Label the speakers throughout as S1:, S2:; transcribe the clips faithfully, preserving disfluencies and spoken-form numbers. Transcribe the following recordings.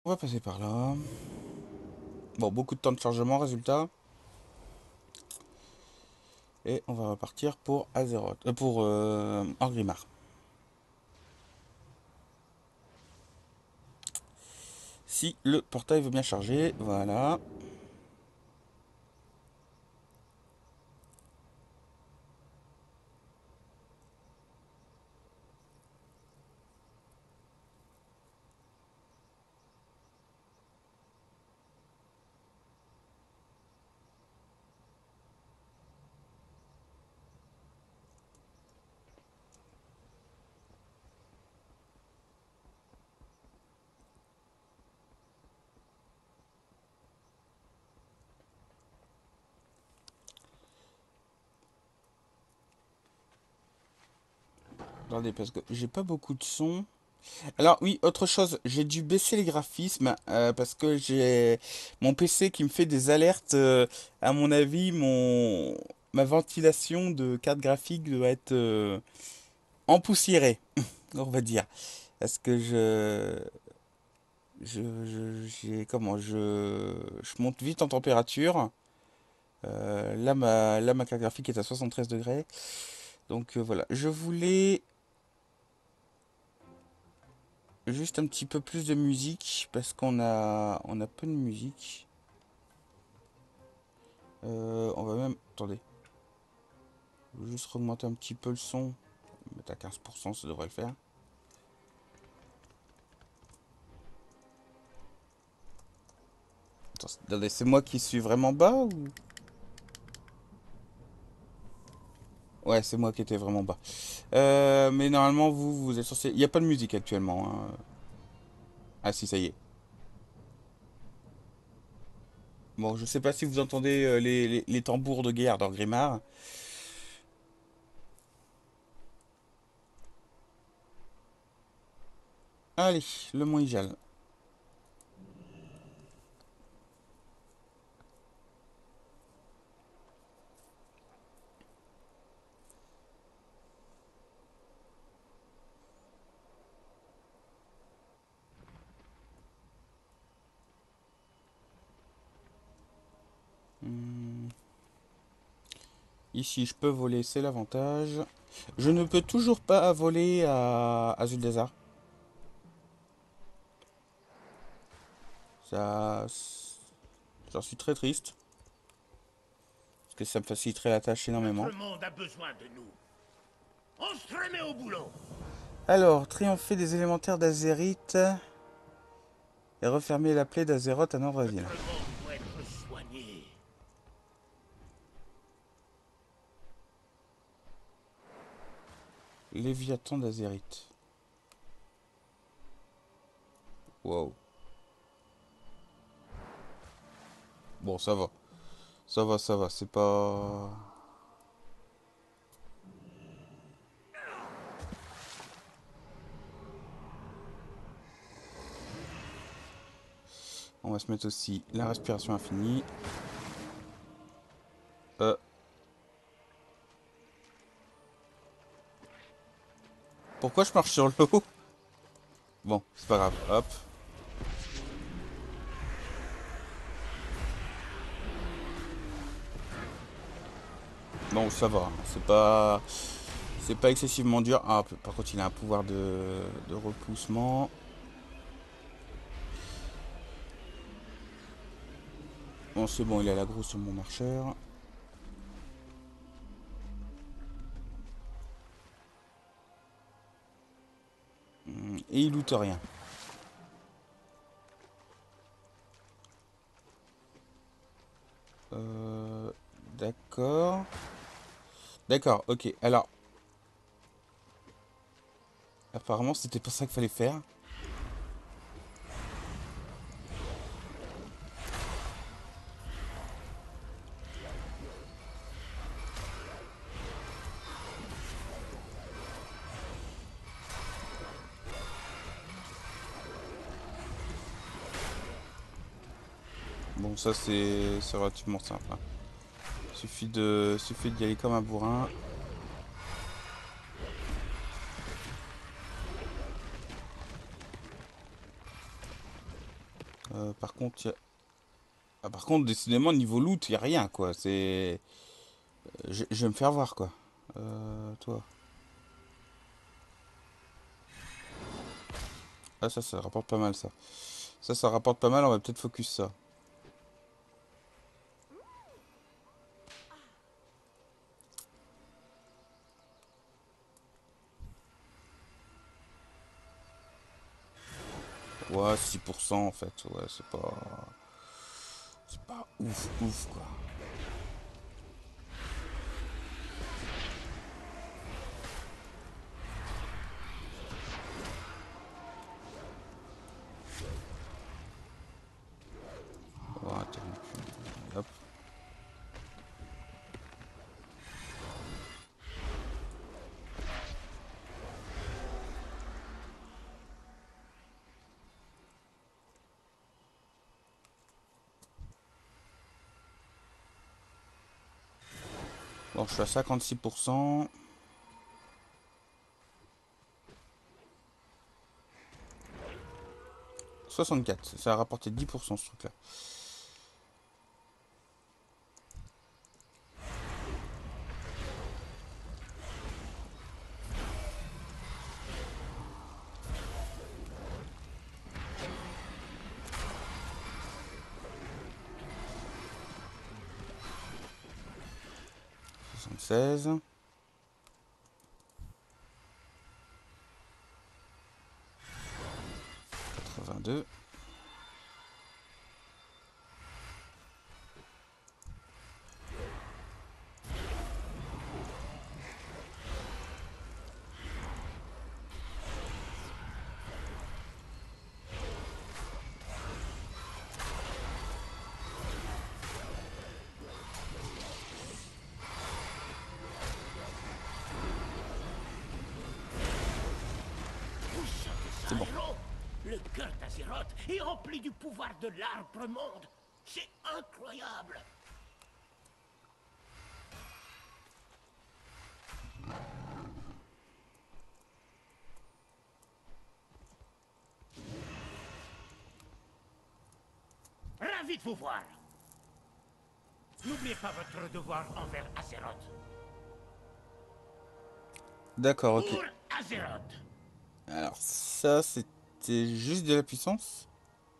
S1: On va passer par là. Bon, beaucoup de temps de chargement, résultat. Et on va repartir pour Azeroth. Euh, pour euh, Orgrimmar. Si le portail veut bien charger, voilà. Attendez, parce que j'ai pas beaucoup de son. Alors oui, autre chose, j'ai dû baisser les graphismes euh, parce que j'ai mon P C qui me fait des alertes. Euh, à mon avis, mon ma ventilation de carte graphique doit être euh, empoussiérée, on va dire. Parce que je je je- j'ai comment je je monte vite en température. Euh, là ma là ma carte graphique est à soixante-treize degrés. Donc euh, voilà, je voulais juste un petit peu plus de musique parce qu'on a on a peu de musique. Euh, on va même... Attendez. Je vais juste augmenter un petit peu le son. Mettre à quinze pour cent, ça devrait le faire. Attendez, c'est moi qui suis vraiment bas ou... Ouais, c'est moi qui étais vraiment bas. Euh, mais normalement, vous, vous êtes censé... Il n'y a pas de musique actuellement, hein. Ah si, ça y est. Bon, je sais pas si vous entendez euh, les, les- les tambours de guerre dans Grimard. Allez, le mont Ijal. Hmm, Ici, je peux voler, c'est l'avantage. Je ne peux toujours pas voler à Azul Desert. Ça... J'en suis très triste. Parce que ça me faciliterait la tâche énormément.
S2: Notre monde a besoin de nous. On se remet au boulot.
S1: Alors, triompher des élémentaires d'Azérite et refermer la plaie d'Azeroth à Norvrasil.
S2: Notre monde doit être soigné.
S1: Léviathan d'Azérite. Wow. Bon, ça va. Ça va, ça va. C'est pas... On va se mettre aussi la respiration infinie. Euh, pourquoi je marche sur l'eau? Bon, c'est pas grave. Hop. Bon, ça va. C'est pas... C'est pas excessivement dur. Ah, par contre, il a un pouvoir de, de repoussement. Bon, c'est bon, il a la grosse sur mon marcheur. Et il loot rien. Euh, d'accord. D'accord, ok. Alors, apparemment, c'était pas ça qu'il fallait faire. Bon, ça, c'est c'est relativement simple, hein. Suffit de, suffit d'y aller comme un bourrin. Euh, par contre, y a- ah, par contre, décidément, niveau loot, il a rien, quoi. C'est... Je, je vais me faire voir, quoi. Euh, toi. Ah, ça, ça rapporte pas mal, ça. Ça, ça rapporte pas mal, on va peut-être focus ça. Ouais, six pour cent en fait. Ouais, c'est pas... C'est pas ouf, ouf, quoi. Ouais, interrompu. Hop. Bon, je suis à cinquante-six pour cent. soixante-quatre. Ça a rapporté dix pour cent ce truc-là. soixante-seize. quatre-vingt-deux. C'est bon.
S2: Aéro, le cœur d'Azeroth est rempli du pouvoir de l'arbre monde. C'est incroyable. Ravi de vous voir. N'oubliez pas votre devoir envers Azeroth.
S1: D'accord, ok.
S2: Pour Azeroth.
S1: Alors, ça, c'était juste de la puissance.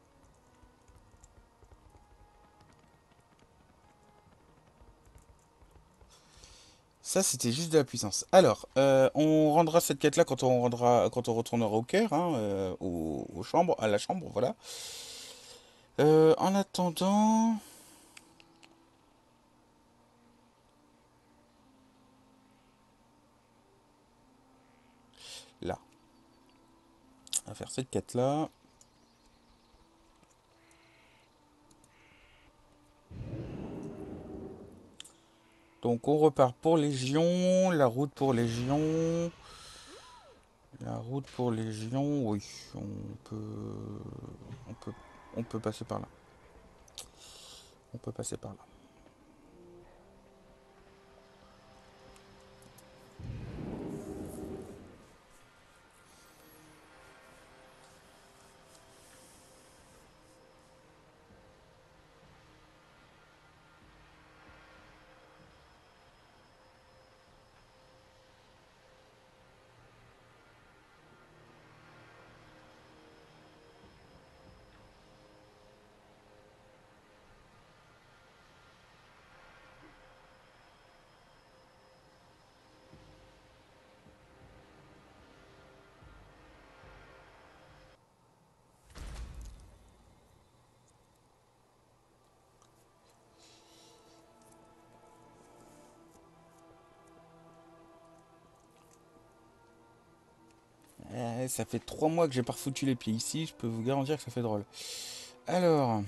S1: Ça, c'était juste de la puissance. Alors, euh, on rendra cette quête-là quand on rendra, quand on retournera au cœur, hein, euh, aux, aux chambres, à la chambre, voilà. Euh, en attendant, là, on va faire cette quête-là. Donc, on repart pour Légion, la route pour Légion, la route pour Légion. Oui, on peut, on peut, on peut passer par là. On peut passer par là. Eh, ça fait trois mois que j'ai pas refoutu les pieds ici, je peux vous garantir que ça fait drôle. Alors,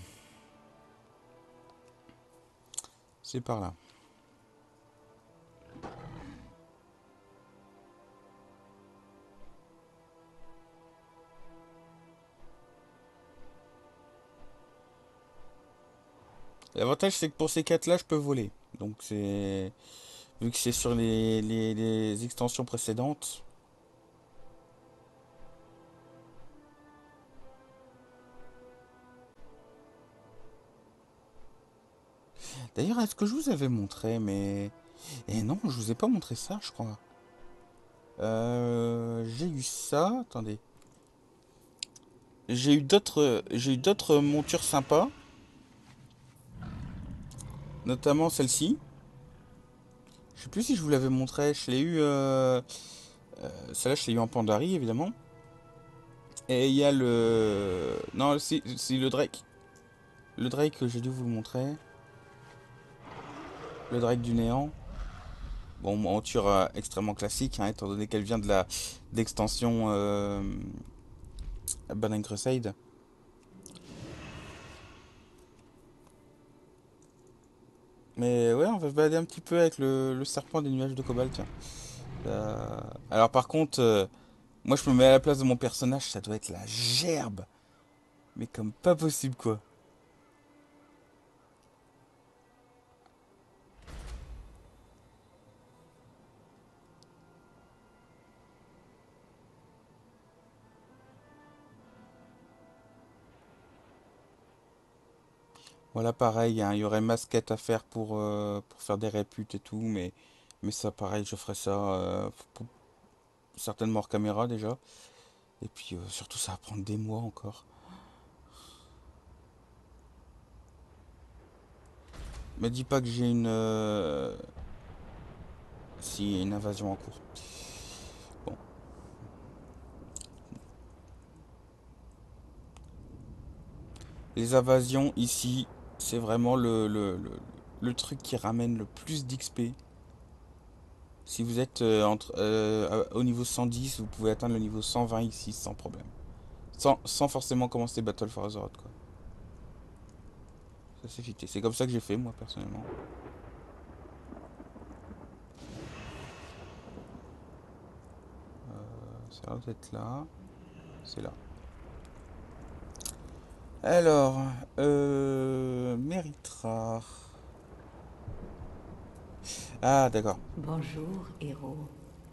S1: c'est par là. L'avantage, c'est que pour ces quêtes-là, je peux voler. Donc, c'est. Vu que c'est sur les, les, les extensions précédentes. D'ailleurs, est-ce que je vous avais montré, mais... Eh non, je vous ai pas montré ça, je crois. Euh, j'ai eu ça, attendez. J'ai eu d'autres, j'ai eu d'autres montures sympas, notamment celle-ci. Je sais plus si je vous l'avais montré. Je l'ai eu, euh, euh, celle-là, je l'ai eu en Pandarie, évidemment. Et il y a le, non, c'est c'est le Drake. Le Drake que j'ai dû vous le montrer. Le Drake du néant. Bon, monture euh, extrêmement classique, hein, étant donné qu'elle vient de la d'extension euh, Burning Crusade. Mais ouais, on va se balader un petit peu avec le, le serpent des nuages de cobalt. Tiens. Euh, Alors par contre, euh, moi je me mets à la place de mon personnage, ça doit être la gerbe. Mais comme pas possible quoi. Voilà pareil, hein, il y aurait masquette à faire pour, euh, pour faire des réputes et tout, mais, mais ça pareil, je ferai ça euh, pour- certainement hors caméra déjà. Et puis euh, surtout ça va prendre des mois encore. Me dis pas que j'ai une... euh, si, une invasion en cours. Bon. Les invasions ici, c'est vraiment le, le, le, le truc qui ramène le plus d'X P. Si vous êtes euh, entre, euh, au niveau cent dix, vous pouvez atteindre le niveau cent vingt ici sans problème. Sans, sans forcément commencer Battle for Azeroth, quoi. Ça c'est fité. C'est comme ça que j'ai fait, moi, personnellement. Ça doit être là. C'est là. Alors, euh... Méritra. Ah, d'accord.
S3: Bonjour, héros.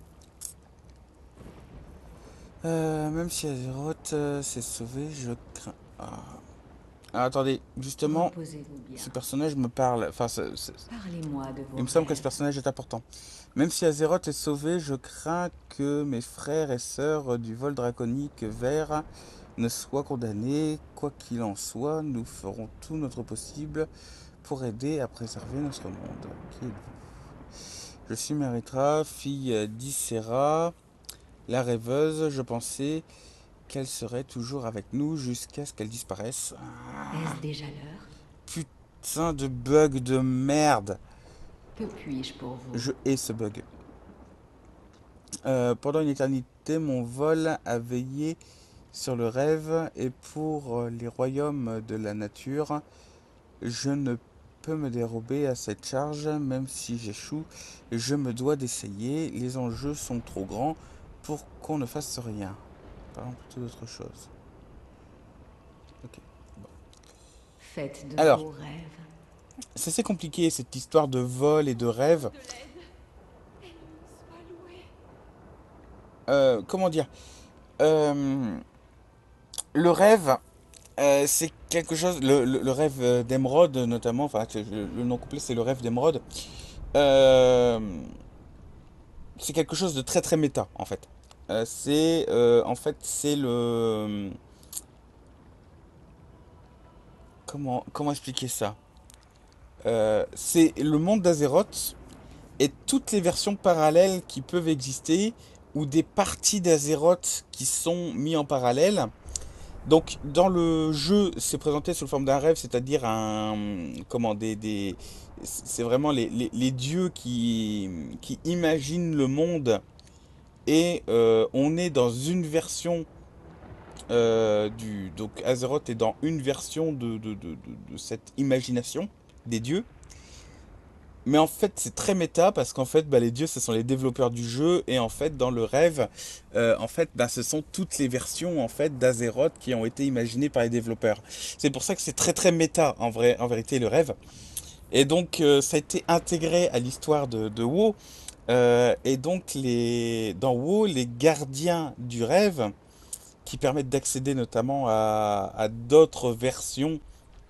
S1: Euh, même si Azeroth euh, s'est sauvé, je crains... Ah. Ah, attendez, justement,
S3: Reposez-vous bien.
S1: ce personnage me parle. Enfin, c'est- c'est-
S3: Parlez-moi de
S1: il
S3: vos
S1: me semble que ce
S3: rêves.
S1: personnage est important. Même si Azeroth est sauvé, je crains que mes frères et sœurs du vol draconique vert ne soient condamnés. Quoi qu'il en soit, nous ferons tout notre possible pour aider à préserver notre monde. Qui êtes-vous? Je suis Meritra, fille d'Issera, la rêveuse. Je pensais qu'elle serait toujours avec nous jusqu'à ce qu'elle disparaisse.
S3: Est-ce déjà l'heure?
S1: Putain de bug de merde.
S3: Que puis-je pour vous?
S1: Je hais ce bug. Euh, pendant une éternité, mon vol a veillé sur le rêve et pour les royaumes de la nature, je ne peux me dérober à cette charge, même si j'échoue, je me dois d'essayer. Les enjeux sont trop grands pour qu'on ne fasse rien. Parlons plutôt d'autre chose. Ok.
S3: Faites de
S1: Alors,
S3: beaux rêves.
S1: c'est assez compliqué cette histoire de vol et de rêve.
S4: De l'aide. Elle soit louée.
S1: Euh, comment dire? Euh, le rêve, euh, c'est quelque chose. Le, le- le rêve euh, d'Emeraude, notamment. Enfin, c'est- le, le nom complet, c'est le rêve d'Emeraude. Euh, c'est quelque chose de très très méta, en fait. Euh, c'est euh, en fait c'est le comment comment expliquer ça? Euh, c'est le monde d'Azeroth et toutes les versions parallèles qui peuvent exister ou des parties d'Azeroth qui sont mis en parallèle. Donc dans le jeu, c'est présenté sous forme d'un rêve, c'est-à-dire un comment des, des c'est vraiment les, les, les dieux qui qui imaginent le monde et euh, on est dans une version euh, du donc Azeroth est dans une version de, de, de, de- de cette imagination des dieux. Mais en fait, c'est très méta parce qu'en fait, bah, les dieux, ce sont les développeurs du jeu et en fait, dans le rêve, euh, en fait, bah, ce sont toutes les versions en fait d'Azeroth qui ont été imaginées par les développeurs. C'est pour ça que c'est très très méta en vrai, en vérité, le rêve. Et donc, euh, ça a été intégré à l'histoire de, de WoW. Euh, et donc, les, dans WoW, les gardiens du rêve, qui permettent d'accéder notamment à, à d'autres versions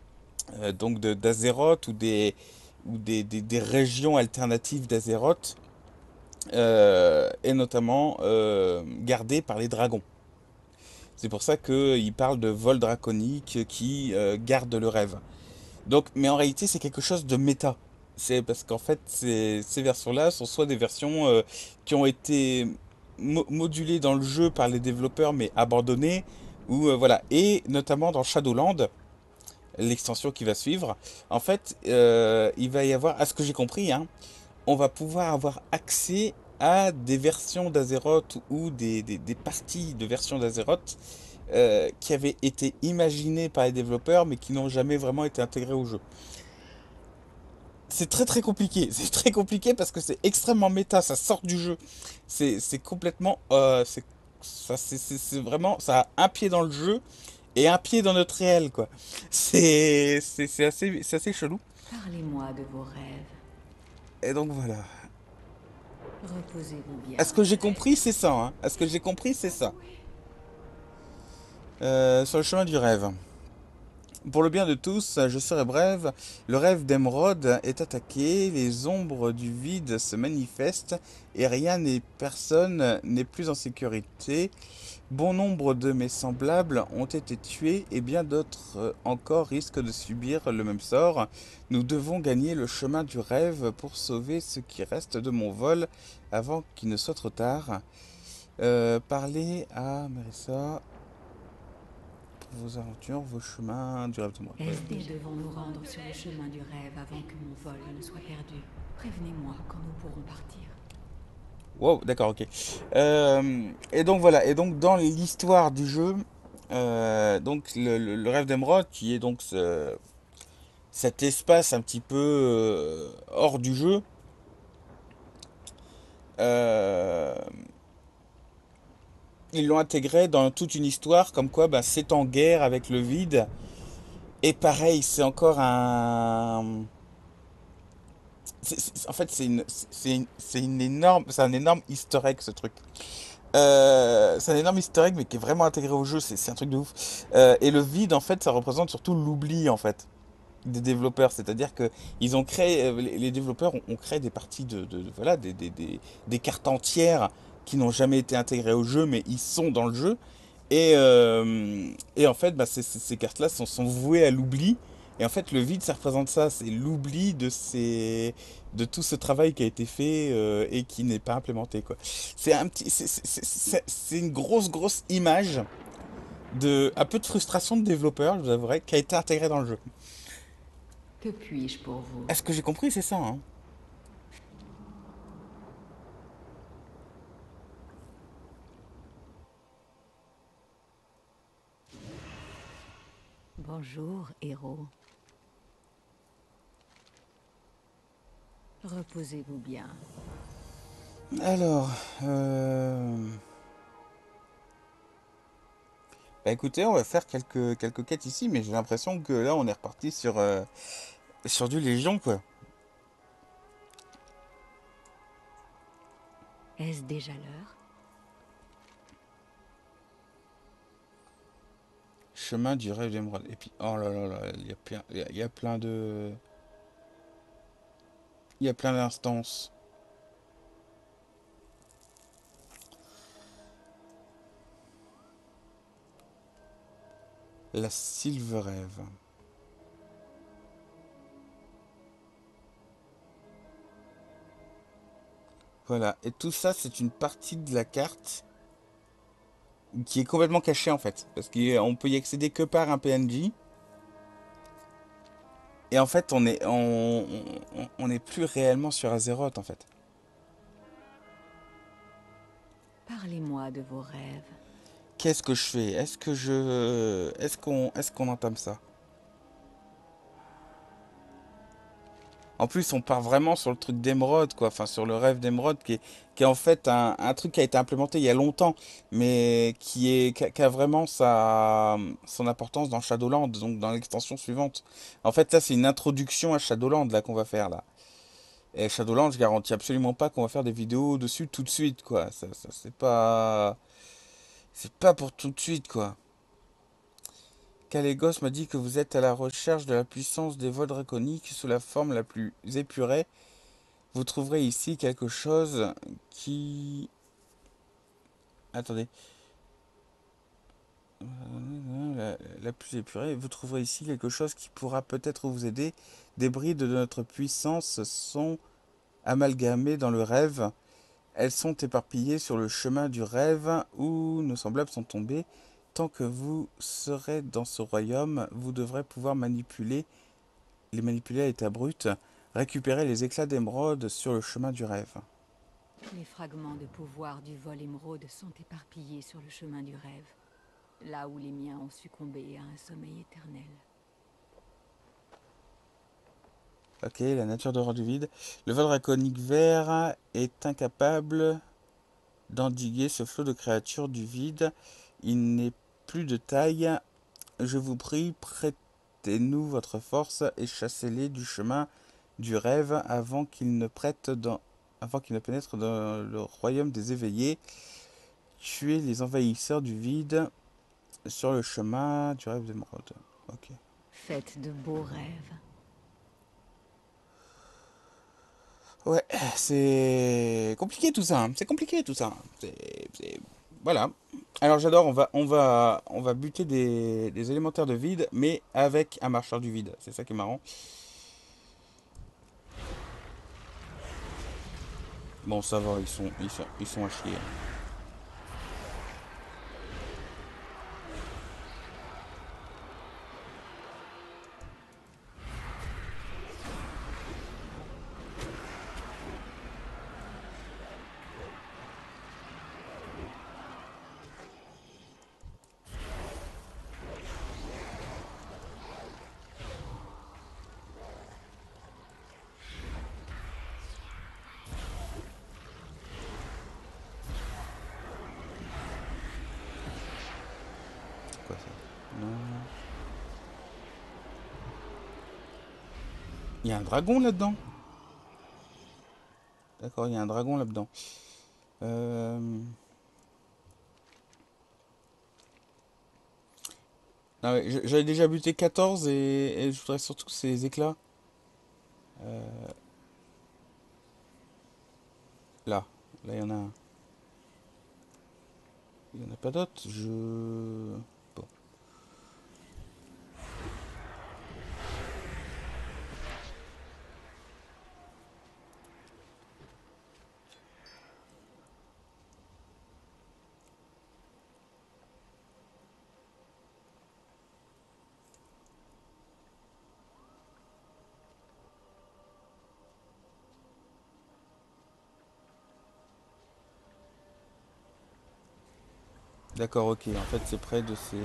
S1: euh, donc de- d'Azeroth ou des, ou des, des- des régions alternatives d'Azeroth, euh, et notamment euh, gardées par les dragons. C'est pour ça qu'il parle de vol draconique qui euh, garde le rêve. Donc, mais en réalité, c'est quelque chose de méta. C'est parce qu'en fait, ces, ces versions-là sont soit des versions euh, qui ont été mo- modulées dans le jeu par les développeurs mais abandonnées, ou euh, voilà. Et notamment dans Shadowland, l'extension qui va suivre, en fait, euh, il va y avoir, à ce que j'ai compris, hein, on va pouvoir avoir accès à des versions d'Azeroth ou des, des, des parties de versions d'Azeroth euh, qui avaient été imaginées par les développeurs mais qui n'ont jamais vraiment été intégrées au jeu. C'est très très compliqué, c'est très compliqué parce que c'est extrêmement méta, ça sort du jeu. C'est c'est complètement... euh, c'est ça, c'est c'est- c'est vraiment... Ça a un pied dans le jeu et un pied dans notre réel, quoi. C'est c'est c'est assez, c'est assez chelou.
S3: Parlez-moi de vos rêves.
S1: Et donc voilà.
S3: Reposez-vous
S1: À
S3: bien.
S1: ce que j'ai compris, c'est ça, hein. À ce que j'ai compris, c'est ça. Euh, sur le chemin du rêve. Pour le bien de tous, je serai brève. Le rêve d'Emeraude est attaqué, les ombres du vide se manifestent et rien et personne n'est plus en sécurité. Bon nombre de mes semblables ont été tués et bien d'autres euh, encore risquent de subir le même sort. Nous devons gagner le chemin du rêve pour sauver ce qui reste de mon vol avant qu'il ne soit trop tard. Euh, parlez à Marissa pour vos aventures, vos chemins du rêve de moi. Ouais.
S3: Est-ce Nous devons nous rendre sur le chemin du rêve avant que mon vol ne soit perdu. Prévenez-moi quand nous pourrons partir.
S1: Wow, d'accord, ok. Euh, et donc voilà, et donc dans l'histoire du jeu, euh, donc le, le- le rêve d'Emeraude, qui est donc ce- cet espace un petit peu euh, hors du jeu, euh, ils l'ont intégré dans toute une histoire comme quoi bah, c'est en guerre avec le vide. Et pareil, c'est encore un... c'est- c'est- en fait, c'est une, c'est une, c'est une énorme, c'est un énorme easter egg ce truc. Euh, c'est un énorme easter egg, mais qui est vraiment intégré au jeu, c'est c'est un truc de ouf. Euh, et le vide, en fait, ça représente surtout l'oubli, en fait, des développeurs. C'est-à-dire que ils ont créé, euh, les les développeurs ont, ont créé des parties de, de- de- voilà, des, des, des, des cartes entières qui n'ont jamais été intégrées au jeu, mais ils sont dans le jeu. Et, euh, et en fait, bah, ces, ces- ces cartes-là sont, sont vouées à l'oubli. Et en fait, le vide, ça représente ça. C'est l'oubli de ces, de tout ce travail qui a été fait euh, et qui n'est pas implémenté, quoi. C'est un petit, c'est c'est- c'est- c'est- c'est une grosse, grosse image de, un peu de frustration de développeur, je vous avouerai, qui a été intégrée dans le jeu.
S3: Que puis-je pour vous?
S1: Est-ce que j'ai compris, c'est ça, hein?
S3: Bonjour, héros. Reposez-vous bien.
S1: Alors, euh... bah écoutez, on va faire quelques, quelques quêtes ici, mais j'ai l'impression que là, on est reparti sur, euh, sur du Légion, quoi.
S3: Est-ce déjà l'heure?
S1: Chemin du rêve d'émeraude. Et puis, oh là là là, il y a plein, il y a, il y a plein de... Il y a plein d'instances. La Sylve Rêve. Voilà. Et tout ça, c'est une partie de la carte qui est complètement cachée, en fait. Parce qu'on peut y accéder que par un P N J. Et en fait, on est, on, on, on est plus réellement sur Azeroth, en fait.
S3: Parlez-moi de vos rêves.
S1: Qu'est-ce que je fais? Est-ce que je... Est-ce qu'on est-ce qu'on entame ça? En plus, on part vraiment sur le truc d'émeraude, quoi. Enfin, sur le rêve d'émeraude, qui est, qui est en fait un, un truc qui a été implémenté il y a longtemps, mais qui est, qui a, qui a vraiment sa, son importance dans Shadowland, donc dans l'extension suivante. En fait, ça, c'est une introduction à Shadowland, là, qu'on va faire, là. Et Shadowland, je garantis absolument pas qu'on va faire des vidéos dessus tout de suite, quoi. Ça, ça, c'est pas... C'est pas pour tout de suite, quoi. Kalégos m'a dit que vous êtes à la recherche de la puissance des vols draconiques sous la forme la plus épurée. Vous trouverez ici quelque chose qui... Attendez. La, la plus épurée. Vous trouverez ici quelque chose qui pourra peut-être vous aider. Des brides de notre puissance sont amalgamées dans le rêve. Elles sont éparpillées sur le chemin du rêve où nos semblables sont tombés. Tant que vous serez dans ce royaume, vous devrez pouvoir manipuler, les manipuler à état brut, récupérer les éclats d'émeraude sur le chemin du rêve.
S3: Les fragments de pouvoir du vol émeraude sont éparpillés sur le chemin du rêve, là où les miens ont succombé à un sommeil éternel.
S1: Ok, la nature d'horreur du vide. Le vol draconique vert est incapable d'endiguer ce flot de créatures du vide. Il n'est plus de taille. Je vous prie, prêtez-nous votre force et chassez-les du chemin du rêve avant qu'ils ne prêtent dans, avant qu'ils ne pénètrent dans le royaume des éveillés. Tuez les envahisseurs du vide sur le chemin du rêve d'émeraude. Ok.
S3: Faites de beaux rêves.
S1: Ouais, c'est compliqué tout ça. hein. C'est compliqué tout ça. C'est, c'est- Voilà. Alors j'adore. On va, on va, on va buter des, des élémentaires de vide, mais avec un marcheur du vide. C'est ça qui est marrant. Bon, ça va. Ils sont, ils sont, ils sont à chier. C'est quoi ça? Non. Il y a un dragon là-dedans. D'accord, il y a un dragon là-dedans. Euh... non, mais je- J'avais déjà buté quatorze et, et je voudrais surtout ces éclats. Euh, Là, là il y en a un. Il n'y en a pas d'autres. Je... Bon. D'accord, ok. En fait, c'est près de ces...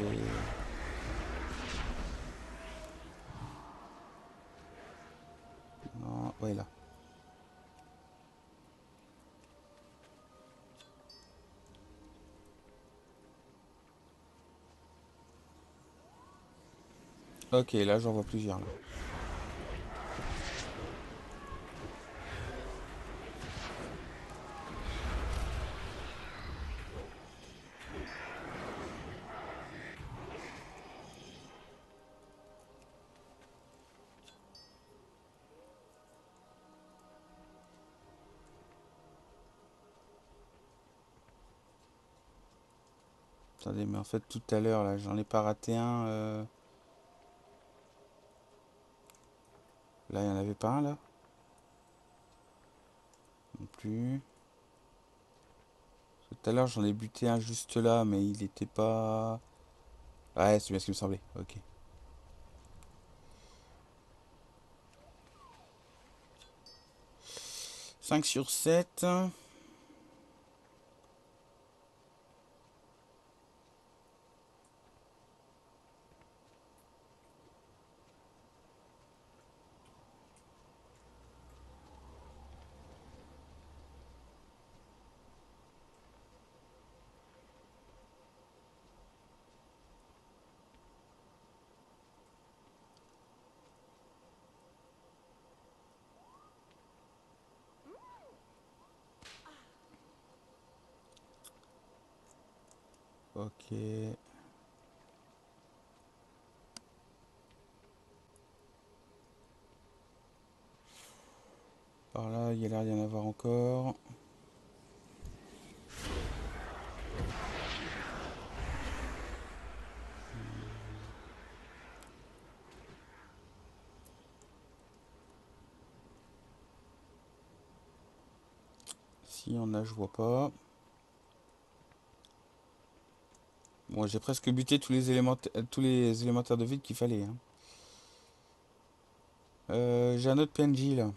S1: Non, ouais, là. Ok, là, j'en vois plusieurs, là. Attendez, mais en fait, tout à l'heure, là, j'en ai pas raté un. euh, Là, il n'y en avait pas un, là? Non plus. Tout à l'heure, j'en ai buté un juste là, mais il était pas... Ouais, c'est bien ce qui me semblait. Ok. Cinq sur sept. Ok. Par là, il y a l'air d'y en avoir encore. Si on a, je vois pas. Bon, j'ai presque buté tous les élémentaires, tous les élémentaires de vide qu'il fallait. Hein. Euh, j'ai un autre P N J là.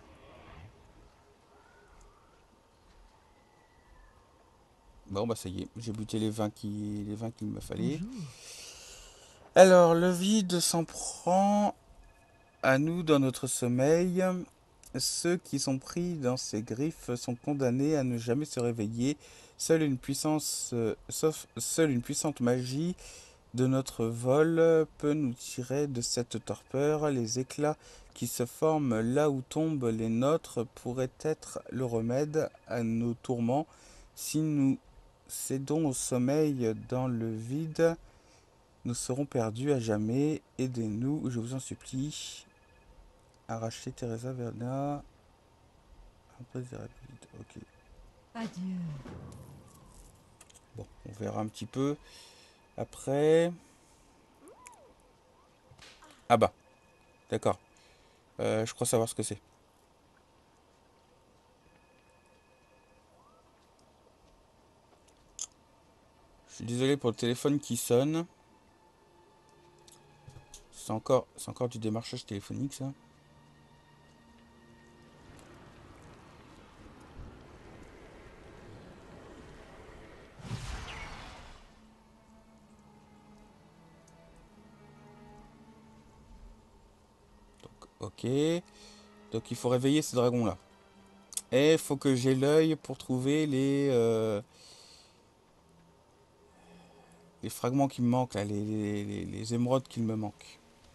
S1: Bon bah ça y est, j'ai buté les vingt qui, les vingt qu'il me fallait.
S5: Bonjour.
S1: Alors, le vide s'en prend à nous dans notre sommeil. Ceux qui sont pris dans ses griffes sont condamnés à ne jamais se réveiller. Seule une puissance, euh, sauf seule une puissante magie de notre vol peut nous tirer de cette torpeur. Les éclats qui se forment là où tombent les nôtres pourraient être le remède à nos tourments. Si nous cédons au sommeil dans le vide, nous serons perdus à jamais. Aidez-nous, je vous en supplie. Arracher Teresa Verna. Après, c'est rapide. Ok.
S5: Adieu.
S1: Bon, on verra un petit peu. Après. Ah bah, d'accord. Euh, je crois savoir ce que c'est. Je suis désolé pour le téléphone qui sonne. C'est encore, c'est encore du démarchage téléphonique, ça. Donc, ok. Donc il faut réveiller ces dragons-là. Et il faut que j'ai l'œil pour trouver les, euh, les fragments qui me manquent, là, les, les, les, les émeraudes qui me manquent.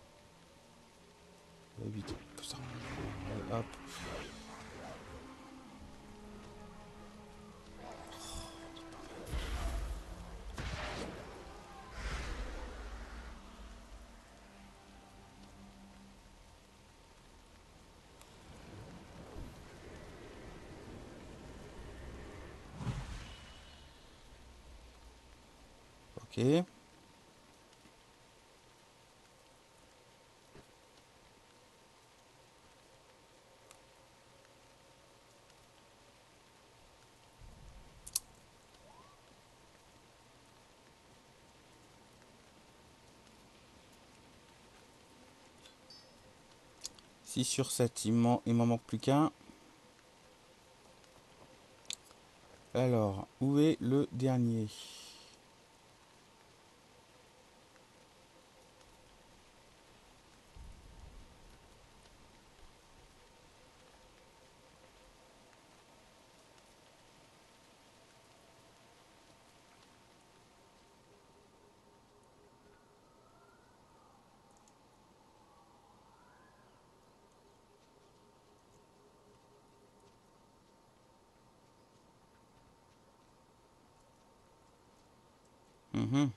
S1: Vite. Putain. Hop. Ok. six sur sept, il m'en il m'en manque plus qu'un. Alors, où est le dernier? Mhm.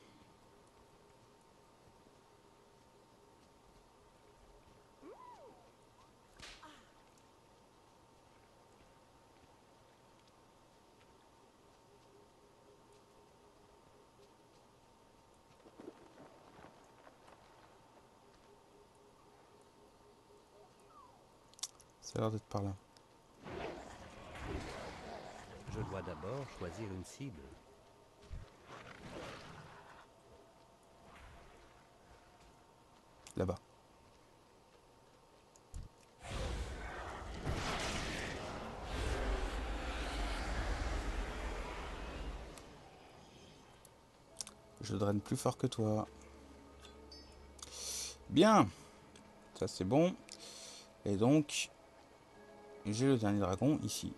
S1: Ça a l'air d'être par là.
S6: Je dois d'abord choisir une cible.
S1: Là-bas. Je draine plus fort que toi. Bien. Ça c'est bon. Et donc, j'ai le dernier dragon ici.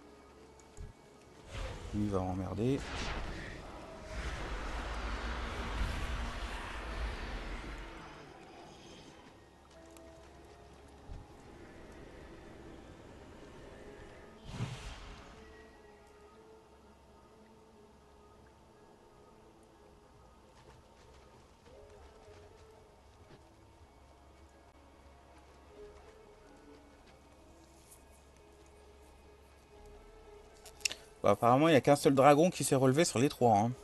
S1: Lui il va m'emmerder. Bon, apparemment, il n'y a qu'un seul dragon qui s'est relevé sur les trois. Hein.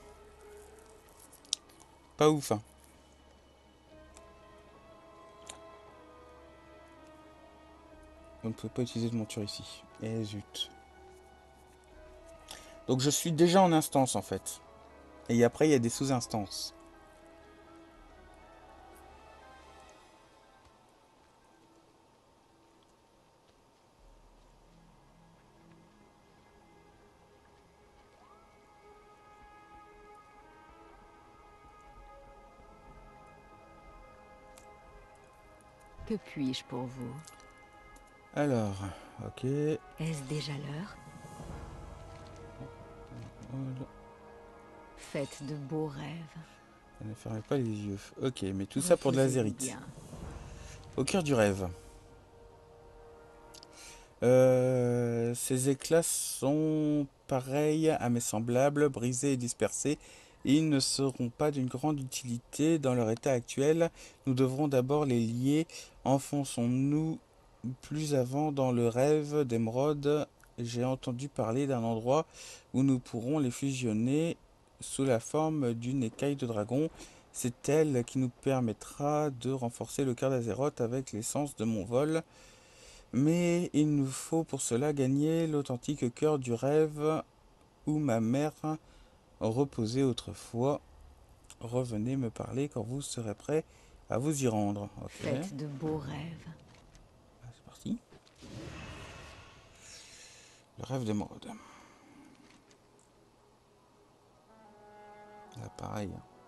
S1: Pas ouf. Hein. On ne peut pas utiliser de monture ici. Et zut. Donc je suis déjà en instance en fait. Et après il y a des sous-instances.
S3: Que puis-je pour vous?
S1: Alors, ok.
S3: Est-ce déjà l'heure?
S1: Voilà.
S3: Faites de beaux rêves.
S1: Ne fermez pas les yeux. Ok, mais tout ça pour de la zérite.
S3: Bien.
S1: Au cœur du rêve. Euh, ces éclats sont pareils à mes semblables, brisés et dispersés. Et ils ne seront pas d'une grande utilité dans leur état actuel. Nous devrons d'abord les lier. Enfonçons-nous plus avant dans le rêve d'émeraude. J'ai entendu parler d'un endroit où nous pourrons les fusionner sous la forme d'une écaille de dragon. C'est elle qui nous permettra de renforcer le cœur d'Azeroth avec l'essence de mon vol. Mais il nous faut pour cela gagner l'authentique cœur du rêve où ma mère reposait autrefois. Revenez me parler quand vous serez prêt à vous y rendre. Okay.
S3: Faites de beaux rêves.
S1: C'est parti. Le rêve d'émeraude. Là, pareil.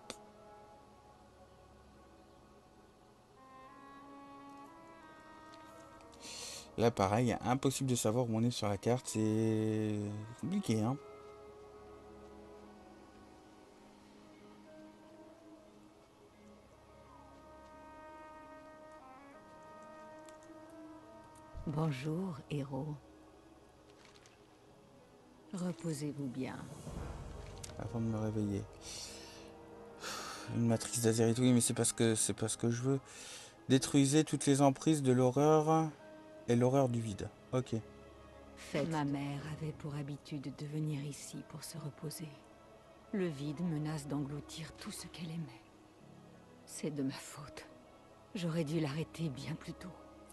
S1: Là, pareil, impossible de savoir où on est sur la carte. C'est compliqué, hein.
S3: Bonjour, héros. Reposez-vous bien.
S1: Avant de me réveiller. Une matrice d'Azeroth, oui, mais c'est parce que c'est parce que je veux. Détruisez toutes les emprises de l'horreur et l'horreur du vide. Ok.
S3: Faites. Ma mère avait pour habitude de venir ici pour se reposer. Le vide menace d'engloutir tout ce qu'elle aimait. C'est de ma faute. J'aurais dû l'arrêter bien plus tôt.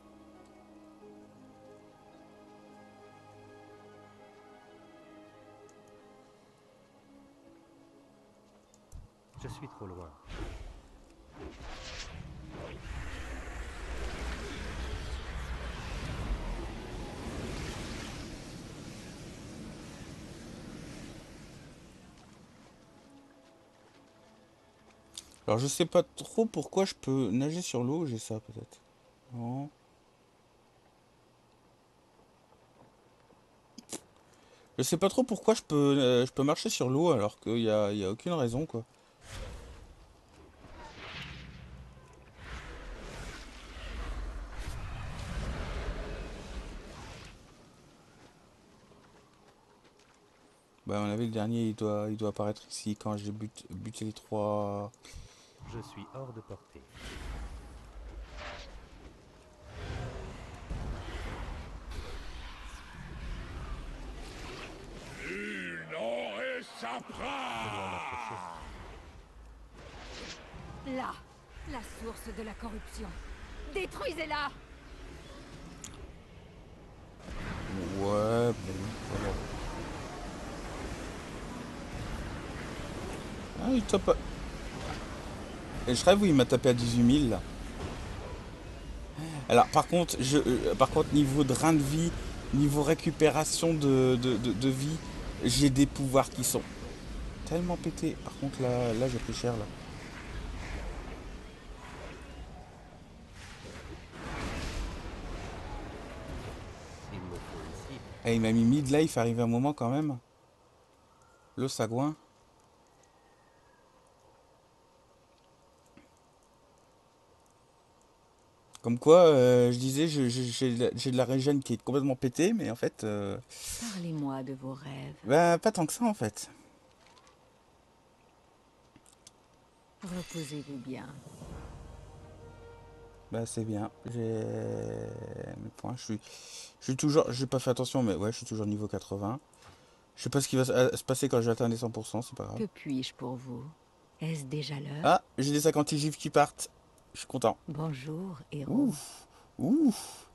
S6: Je suis trop loin.
S1: Alors je sais pas trop pourquoi je peux nager sur l'eau, j'ai ça peut-être. Non. Je sais pas trop pourquoi je peux euh, je peux marcher sur l'eau alors qu'il y a, y a aucune raison quoi. Bah à mon avis le dernier il doit il doit apparaître ici quand j'ai but, buté les trois.
S6: Je suis hors de portée.
S2: Il n'en échappera.
S3: Là, la source de la corruption. Détruisez-la!
S1: Ouais, bon, voilà. Ah il tape pas. Et je rêve où il m'a tapé à dix-huit mille là. Alors par contre, je, euh, par contre niveau drain de vie, niveau récupération de, de, de, de vie, j'ai des pouvoirs qui sont tellement pétés. Par contre là, là j'ai pris cher là.
S6: Il me faut une cible.
S1: Et il m'a mis mid-life arrivé un moment quand même. Le sagouin. Comme quoi, euh, je disais, je- je- j'ai de la- j'ai de la régène qui est complètement pétée, mais en fait, euh,
S3: Parlez-moi de vos rêves.
S1: bah, pas tant que ça en fait.
S3: Reposez-vous bien.
S1: Bah c'est bien. J'ai mes points. Je suis, je suis toujours. J'ai pas fait attention, mais ouais, je suis toujours niveau quatre-vingts. Je sais pas ce qui va se euh, se passer quand je vais atteindre les cent pour cent, c'est pas grave.
S3: Que puis-je pour vous? Est-ce déjà l'heure?
S1: Ah, j'ai des sacs anti-gifs qui partent. Je suis content.
S3: Bonjour, héros.
S1: Ouf, ouf.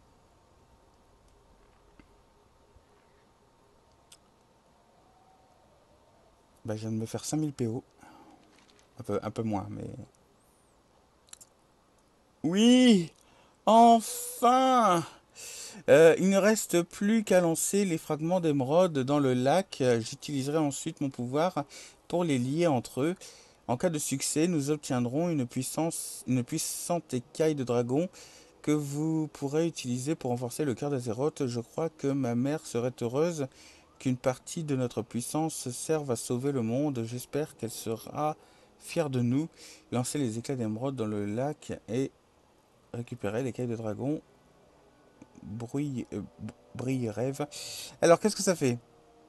S1: Bah, je viens de me faire cinq mille P O. Un peu, un peu moins, mais... Oui! Enfin! Euh, il ne reste plus qu'à lancer les fragments d'émeraude dans le lac. Euh, J'utiliserai ensuite mon pouvoir pour les lier entre eux. En cas de succès, nous obtiendrons une puissance, une puissante écaille de dragon que vous pourrez utiliser pour renforcer le cœur d'Azeroth. Je crois que ma mère serait heureuse qu'une partie de notre puissance serve à sauver le monde. J'espère qu'elle sera fière de nous. Lancer les éclats d'émeraude dans le lac et récupérer l'écaille de dragon. Bruit, euh, brille, rêve. Alors, qu'est-ce que ça fait?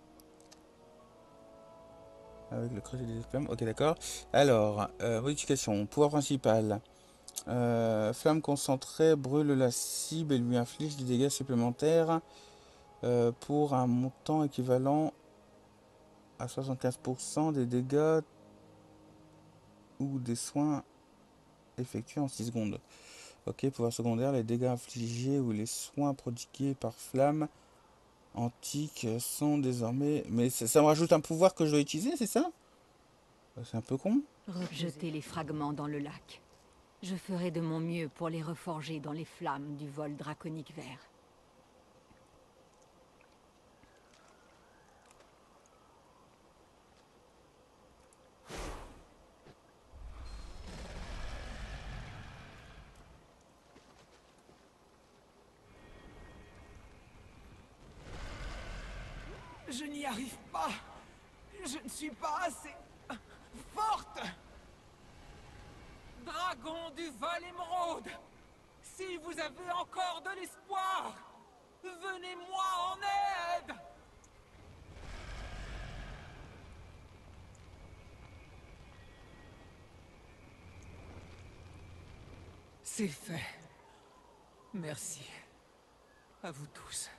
S1: Avec le creuset des flammes. Ok, d'accord. Alors, euh, modification. Pouvoir principal. Euh, flamme concentrée brûle la cible et lui inflige des dégâts supplémentaires euh, pour un montant équivalent à soixante-quinze pour cent des dégâts ou des soins effectués en six secondes. Ok, pouvoir secondaire. Les dégâts infligés ou les soins prodigués par flamme antique sont désormais... Mais ça, ça me rajoute un pouvoir que je dois utiliser, c'est ça? C'est un peu con.
S3: Jetez les fragments dans le lac. Je ferai de mon mieux pour les reforger dans les flammes du vol draconique vert.
S5: Je n'y arrive pas. Je ne suis pas assez forte. Dragon du vol émeraude, si vous avez encore de l'espoir, venez-moi en aide. C'est fait. Merci. À vous tous.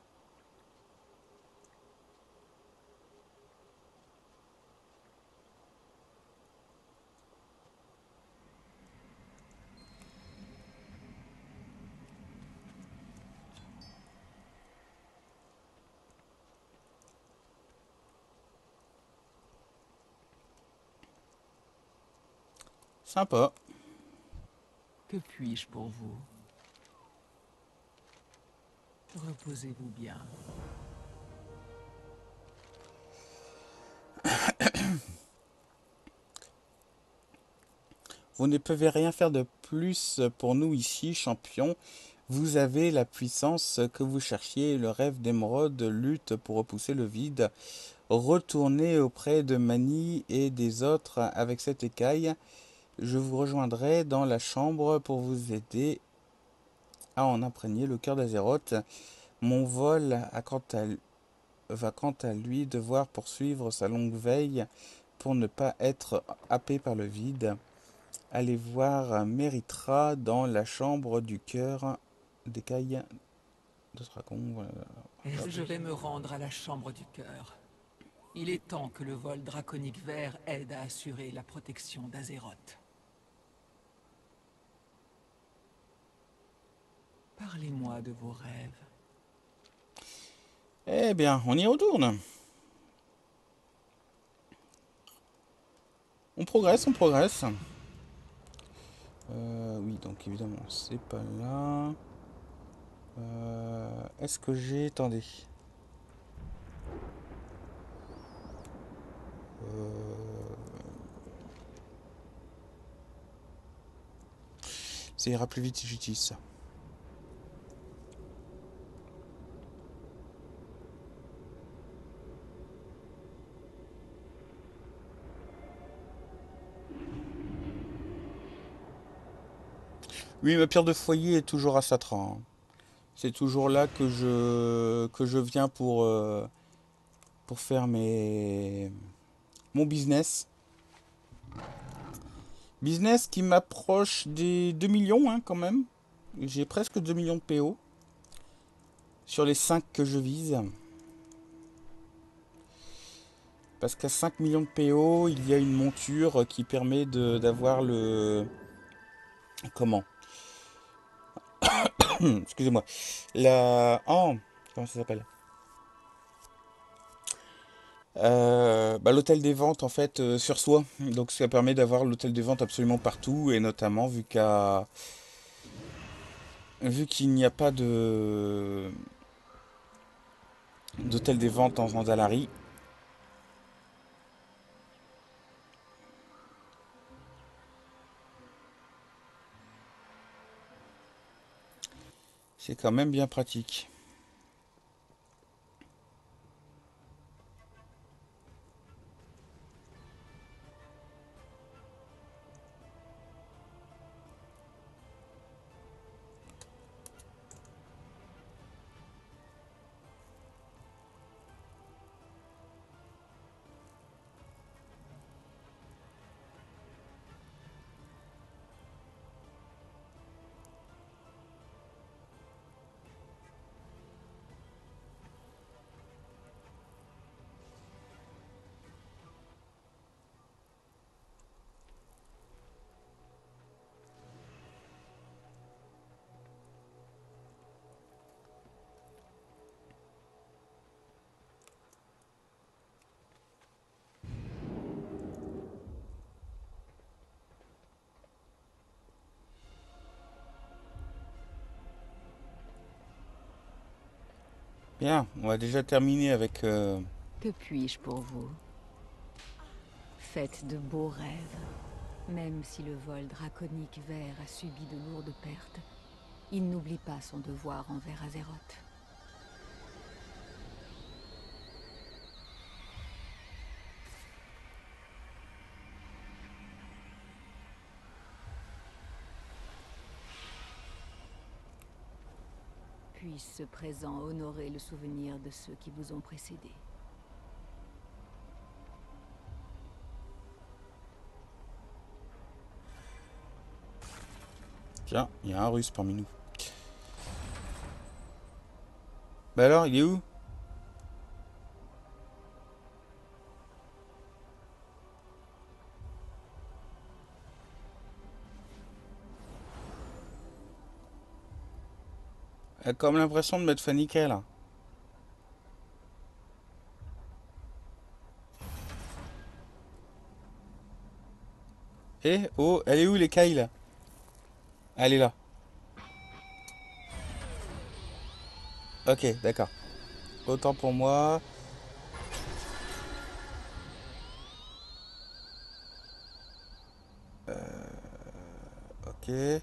S1: Sympa.
S5: Que puis-je pour vous? Reposez-vous bien.
S1: Vous ne pouvez rien faire de plus pour nous ici, champion. Vous avez la puissance que vous cherchiez. Le rêve d'émeraude lutte pour repousser le vide. Retournez auprès de Mani et des autres avec cette écaille. Je vous rejoindrai dans la chambre pour vous aider à en imprégner le cœur d'Azeroth. Mon vol a quant à, va quant à lui devoir poursuivre sa longue veille pour ne pas être happé par le vide. Allez voir Méritra dans la chambre du cœur d'écaille de dragon. Voilà.
S5: Je vais me rendre à la chambre du cœur. Il est temps que le vol draconique vert aide à assurer la protection d'Azeroth. Parlez-moi de vos rêves.
S1: Eh bien, on y retourne. On progresse, on progresse. Euh, oui, donc évidemment, c'est pas là. Euh, Est-ce que j'ai... Attendez. Euh... Ça ira plus vite si j'utilise ça. Oui, ma pierre de foyer est toujours à Satran. C'est toujours là que je que je viens pour euh, pour faire mes mon business. Business qui m'approche des deux millions hein, quand même. J'ai presque deux millions de P O sur les cinq que je vise. Parce qu'à cinq millions de P O, il y a une monture qui permet de d'avoir le... Comment? Excusez-moi. La... Oh, comment ça s'appelle? Euh, bah, l'hôtel des ventes en fait euh, sur soi. Donc ça permet d'avoir l'hôtel des ventes absolument partout et notamment vu qu'à vu qu'il n'y a pas de d'hôtel des ventes en Zandalari. C'est quand même bien pratique. Bien, on va déjà terminer avec... euh,
S3: Que puis-je pour vous? Faites de beaux rêves. Même si le vol draconique vert a subi de lourdes pertes, il n'oublie pas son devoir envers Azeroth. Puisse ce présent honorer le souvenir de ceux qui vous ont précédé.
S1: Tiens, il y a un russe parmi nous. Bah alors, il est où? Elle a comme l'impression de m'être paniquée là. Eh, oh, elle est où les cailles là? Elle est là. Ok, d'accord. Autant pour moi. Ok.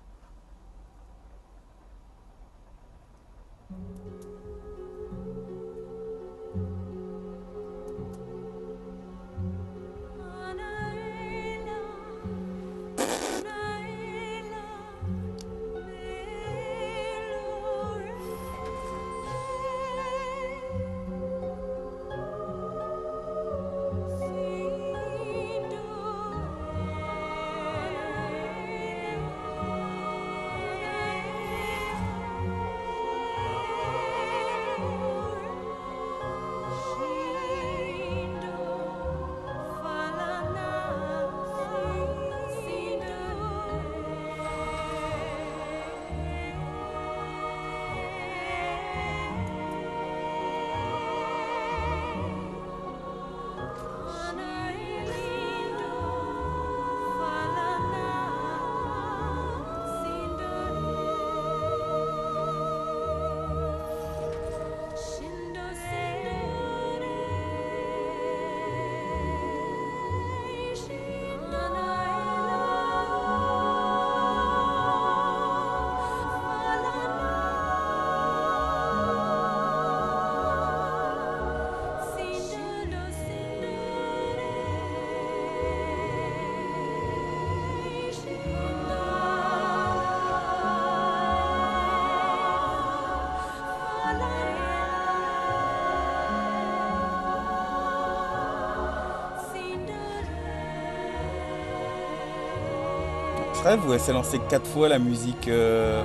S1: Je rêve où elle s'est lancée quatre fois la musique euh,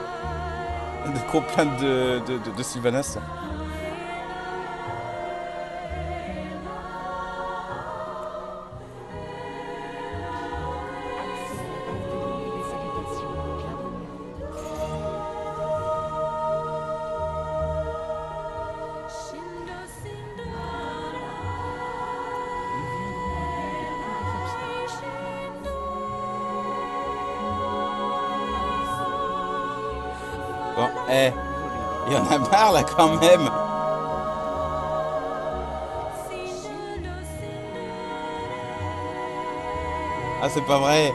S1: de complainte de, de, de, de Sylvanas. Bon, eh, il y en a marre là quand même. Ah, c'est pas vrai.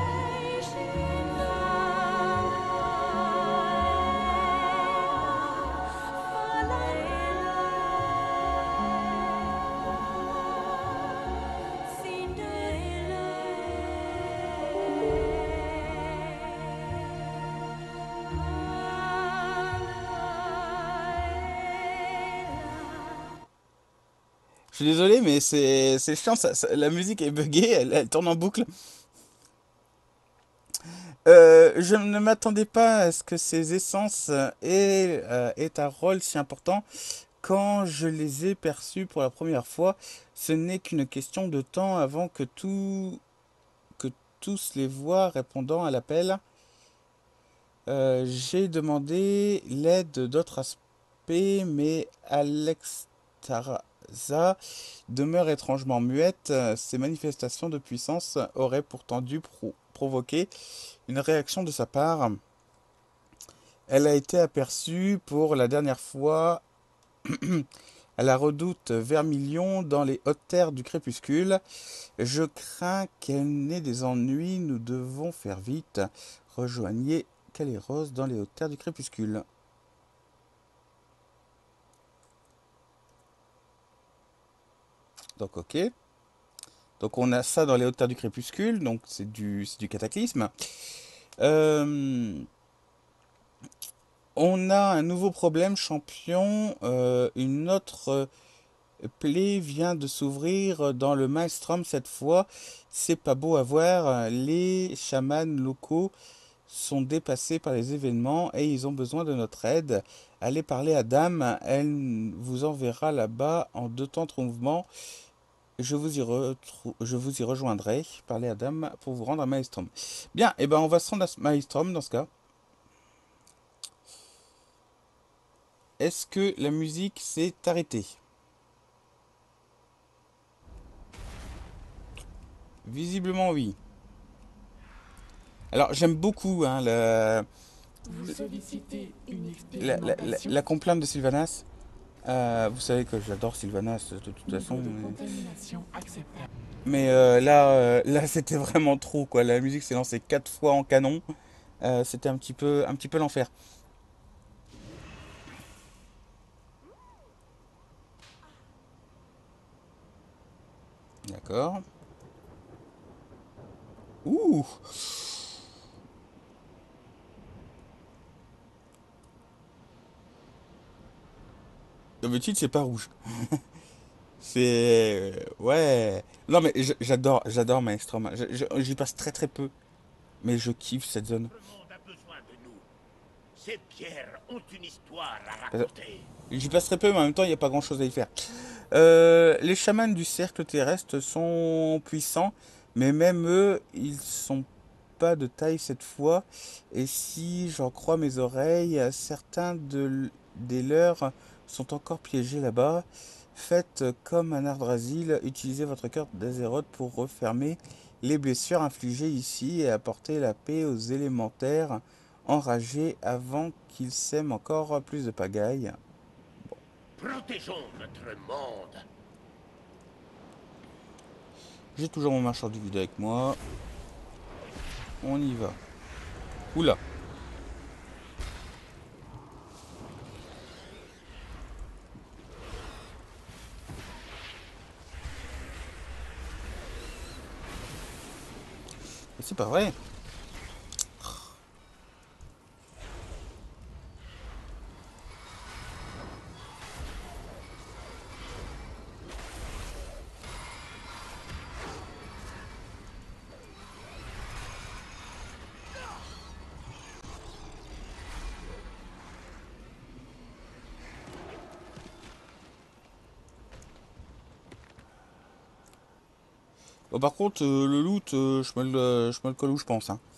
S1: Je suis désolé, mais c'est c'est chiant, ça- ça- la musique est buggée, elle, elle tourne en boucle. Euh, je ne m'attendais pas à ce que ces essences euh, aient, euh, aient un rôle si important. Quand je les ai perçues pour la première fois, ce n'est qu'une question de temps avant que tout, que tous les voient répondant à l'appel. Euh, j'ai demandé l'aide d'autres aspects, mais Alexstrasza demeure étrangement muette. Ces manifestations de puissance auraient pourtant dû pro- provoquer une réaction de sa part. Elle a été aperçue pour la dernière fois à la redoute Vermilion dans les hautes terres du crépuscule. Je crains qu'elle n'ait des ennuis, nous devons faire vite. Rejoignez Caléros dans les hautes terres du crépuscule. Donc ok. Donc on a ça dans les hautes terres du crépuscule, donc c'est du, c'est du cataclysme. Euh, on a un nouveau problème, champion. Euh, une autre euh, plaie vient de s'ouvrir dans le Maelstrom cette fois. C'est pas beau à voir. Les chamans locaux sont dépassés par les événements et ils ont besoin de notre aide. Allez parler à Dame, elle vous enverra là-bas en deux temps de mouvement. Je vous y, retrou- je vous y rejoindrai. Parlez à Dame pour vous rendre à Maelstrom. Bien, et ben on va se rendre à Maelstrom dans ce cas. Est-ce que la musique s'est arrêtée? Visiblement oui. Alors j'aime beaucoup hein, la,
S7: Vous sollicitez une
S1: la, la, la-
S7: expérimentation.
S1: la complainte de Sylvanas. Euh, vous savez que j'adore Sylvanas de toute façon.
S7: Niveau de
S1: Mais,
S7: contamination acceptable.
S1: mais, euh, là, euh, là c'était vraiment trop quoi. La musique s'est lancée quatre fois en canon. Euh, c'était un petit peu, un petit peu l'enfer. D'accord. Ouh. D'habitude c'est pas rouge. C'est ouais. Non mais j- j'adore, j'adore Maelstrom. Je- je- J'y passe très très peu, mais je kiffe cette zone.
S2: Le monde a besoin de nous. Ces pierres ont une histoire à
S1: Euh,
S2: raconter.
S1: J'y passe très peu, mais en même temps il n'y a pas grand chose à y faire. Euh, les chamans du cercle terrestre sont puissants, mais même eux, ils sont pas de taille cette fois. Et si j'en crois mes oreilles, certains de, des leurs sont encore piégés là-bas. Faites comme un Ardrasil, utilisez votre cœur d'Azeroth pour refermer les blessures infligées ici et apporter la paix aux élémentaires enragés avant qu'ils sèment encore plus de pagaille.
S2: Protégeons notre monde.
S1: J'ai toujours mon marcheur du vide avec moi. On y va. Oula. C'est pas vrai. Bon, par contre, euh, le loot, euh, je me le, je me le colle où je pense. Hein.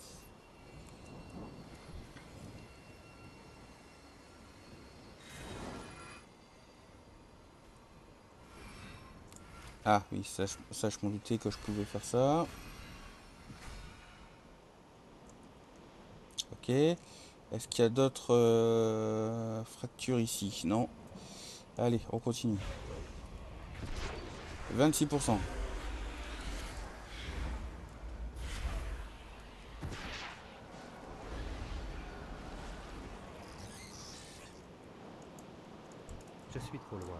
S1: Ah oui, ça, je- ça je m'en doutais que je pouvais faire ça. Ok. Est-ce qu'il y a d'autres euh, fractures ici? Non. Allez, on continue. vingt-six pour cent.
S6: Je suis trop loin.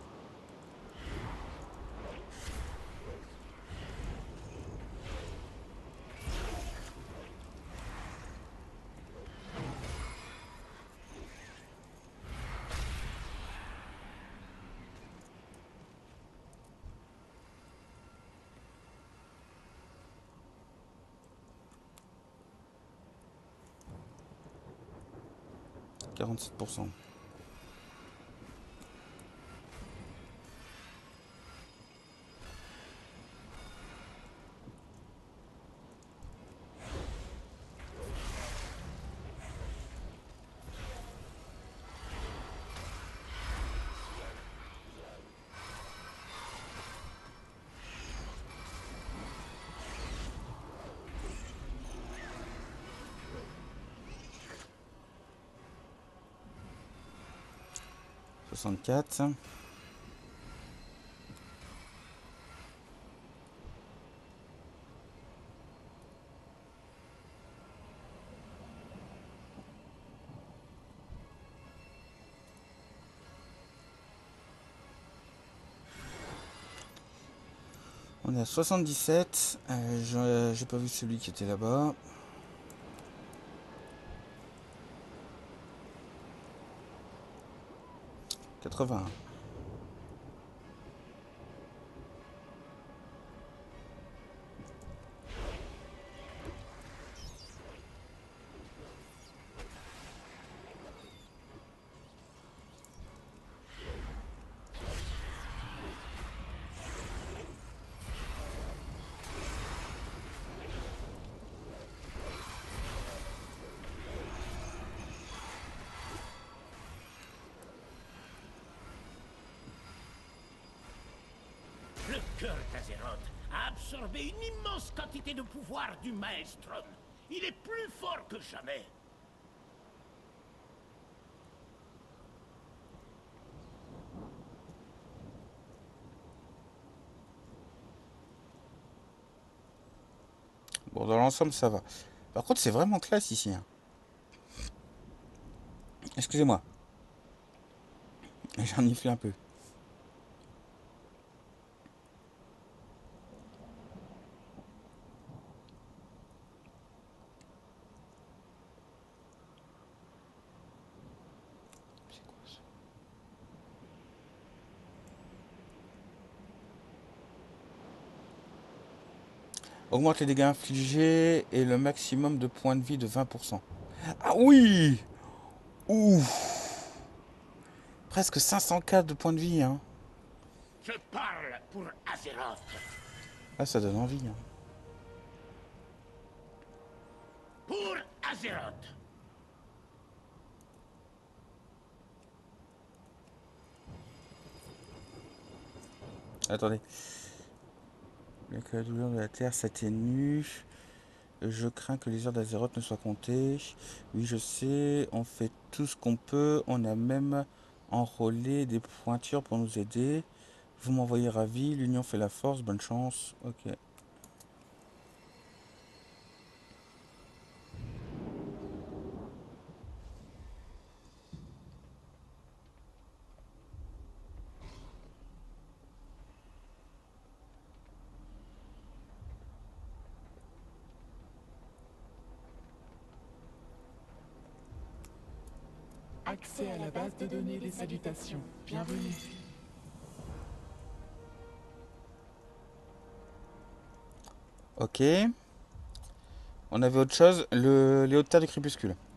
S1: quarante-sept pour cent. soixante-quatre. On est à soixante-dix-sept. Euh, je- J'ai pas vu celui qui était là-bas. quatre-vingt-un.
S2: Le cœur d'Azeroth a absorbé une immense quantité de pouvoir du Maelstrom. Il est plus fort que jamais.
S1: Bon, dans l'ensemble, ça va. Par contre, c'est vraiment classe ici, hein. Excusez-moi. J'en ai fait un peu. C'est quoi ça? Augmente les dégâts infligés et le maximum de points de vie de vingt pour cent. Ah oui! Ouh! Presque cinq cents K de points de vie, hein.
S2: Je parle pour Azeroth.
S1: Ah, ça donne envie, hein.
S2: Pour Azeroth.
S1: Attendez. Que la douleur de la terre s'atténue. Je crains que les heures d'Azeroth ne soient comptées. Oui, je sais. On fait tout ce qu'on peut. On a même enrôlé des pointures pour nous aider. Vous m'envoyez ravi. L'union fait la force. Bonne chance. Ok.
S7: Accès à la base de données des salutations. Bienvenue.
S1: Ok. On avait autre chose. Le, les hautes terres du crépuscule.